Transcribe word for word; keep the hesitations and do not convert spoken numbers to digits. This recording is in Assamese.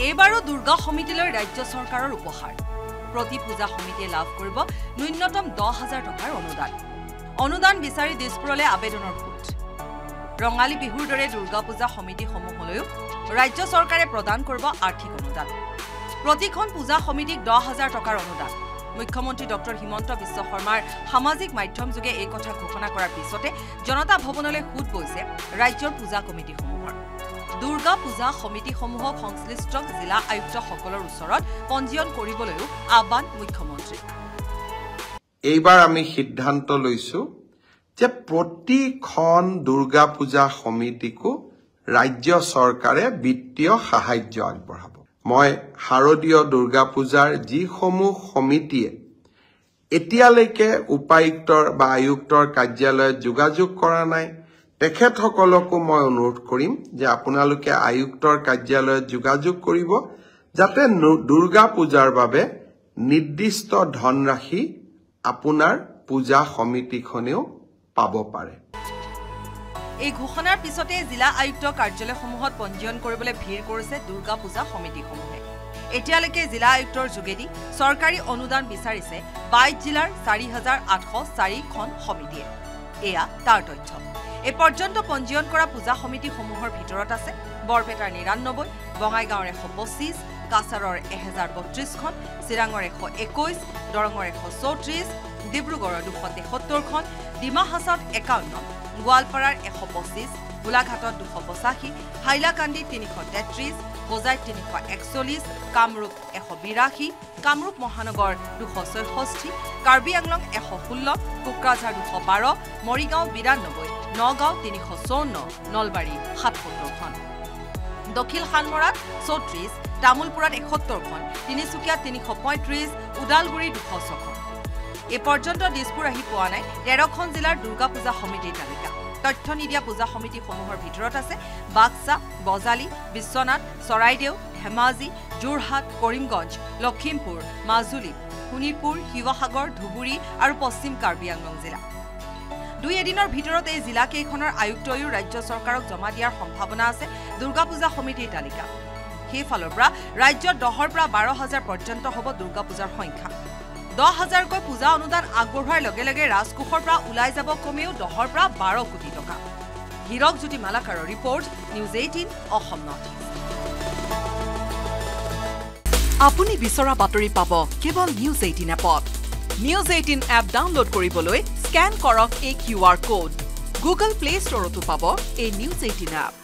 এইবাৰো দুৰ্গা সমিতিলৈ ৰাজ্য চৰকাৰৰ উপহাৰ প্ৰতি পূজা সমিতিয়ে লাভ কৰিব ন্যূনতম দহ হাজাৰ টকাৰ অনুদান অনুদান বিচাৰি দিছপুৰলৈ আবেদনৰ ফুট ৰঙালী বিহুৰ দৰে দুৰ্গা পূজা সমিতিসমূহলৈও ৰাজ্য চৰকাৰে প্ৰদান কৰিব আৰ্থিক অনুদান প্ৰতিখন পূজা সমিতিক দহ হাজাৰ টকাৰ অনুদান মুখ্যমন্ত্ৰী ডক্টৰ হিমন্ত বিশ্ব শৰ্মাৰ সামাজিক মাধ্যম যোগে এই কথা ঘোষণা কৰাৰ পিছতে জনতা ভৱনলৈ ফুট বৈছে ৰাজ্যৰ পূজা কমিটিসমূহৰ দুৰ্গা পূজা সমিতিসমূহক সংশ্লিষ্ট জিলা আয়ুক্তসকলৰ ওচৰত পঞ্জীয়ন কৰিবলৈও আহ্বান মুখ্যমন্ত্ৰী এইবাৰ আমি সিদ্ধান্ত লৈছো যে প্ৰতিখন দুৰ্গা পূজা সমিতিকো ৰাজ্য চৰকাৰে বিত্তীয় সাহায্য আগবঢ়াব মই শাৰদীয় দুৰ্গা পূজাৰ যিসমূহ সমিতিয়ে এতিয়ালৈকে উপায়ুক্তৰ বা আয়ুক্তৰ কাৰ্যালয়ত যোগাযোগ কৰা নাই তেখেতসকলকো মই অনুৰোধ কৰিম যে আপোনালোকে আয়ুক্তৰ কাৰ্যালয়ত যোগাযোগ কৰিব যাতে দুৰ্গা পূজাৰ বাবে নিৰ্দিষ্ট ধনৰাশি আপোনাৰ পূজা সমিতিখনেও পাব পাৰে এই ঘোষণাৰ পিছতে জিলা আয়ুক্ত কাৰ্যালয়সমূহত পঞ্জীয়ন কৰিবলৈ ভিৰ কৰিছে দুৰ্গা পূজা সমিতিসমূহে এতিয়ালৈকে জিলা আয়ুক্তৰ যোগেদি চৰকাৰী অনুদান বিচাৰিছে বাইশ জিলাৰ চাৰি হাজাৰ আঠশ চাৰিখন সমিতিয়ে এয়া তাৰ তথ্য এই পৰ্যন্ত পঞ্জীয়ন কৰা পূজা সমিতিসমূহৰ ভিতৰত আছে বৰপেটাৰ নিৰান্নব্বৈ বঙাইগাঁৱৰ এশ পঁচিছ কাছাৰৰ এক হাজাৰ বত্ৰিছখন চিৰাঙৰ এশ একৈছ দৰঙৰ এশ চৌত্ৰিছ ডিব্ৰুগড়ৰ দুশ তেসত্তৰখন ডিমা হাছাওত একাৱন্ন গোৱালপাৰাৰ এশ পঁচিছ গোলাঘাটত দুশ পঁচাশী হাইলাকান্দিত তিনিশ তেত্ৰিছ হোজাইত তিনিশ একচল্লিছ কামৰূপ এশ বিৰাশী কামৰূপ মহানগৰ দুশ ছয়ষষ্ঠি কাৰ্বি আংলং এশ ষোল্ল কোকৰাঝাৰ দুশ বাৰ মৰিগাঁও বিৰান্নব্বৈ নগাঁও তিনিশ চৌৱন্ন নলবাৰী সাতসত্তৰখন দক্ষিণ শালমৰাত চৌত্ৰিছ তামুলপুৰত এসত্তৰখন তিনিচুকীয়াত তিনিশ পঁয়ত্ৰিছ ওদালগুৰি দুশ ছখন এই পৰ্যন্ত দিছপুৰ আহি পোৱা নাই তেৰখন জিলাৰ দুৰ্গা পূজা সমিতিৰ তালিকা তথ্য নিদিয়া পূজা সমিতিসমূহৰ ভিতৰত আছে বাক্সা বজালী বিশ্বনাথ চৰাইদেউ ধেমাজি যোৰহাট কৰিমগঞ্জ লখিমপুৰ মাজুলী শোণিতপুৰ শিৱসাগৰ ধুবুৰী আৰু পশ্চিম কাৰ্বি আংলং জিলা দুই এদিনৰ ভিতৰত এই জিলাকেইখনৰ আয়ুক্তয়ো ৰাজ্য চৰকাৰক জমা দিয়াৰ সম্ভাৱনা আছে দুৰ্গা পূজা সমিতিৰ তালিকা সেইফালৰ পৰা ৰাজ্যত দহৰ পৰা বাৰ হাজাৰ পৰ্যন্ত হ'ব দুৰ্গা পূজাৰ সংখ্যা দহ হাজাৰকৈ পূজা অনুদান আগবঢ়োৱাৰ লগে লগে ৰাজকোষৰ পৰা ওলাই যাব কমেও দহৰ পৰা বাৰ কোটি টকা হীৰক জ্যোতি মালাকাৰৰ report news eighteen Assam north east আপুনি বিচৰা বাতৰি পাব কেৱল নিউজ এইটিন এপত নিউজ এইটিন এপ ডাউনলোড কৰিবলৈ স্কেন কৰক এই Q R code Google play ষ্টৰতো পাব এই নিউজ এইটিন এপ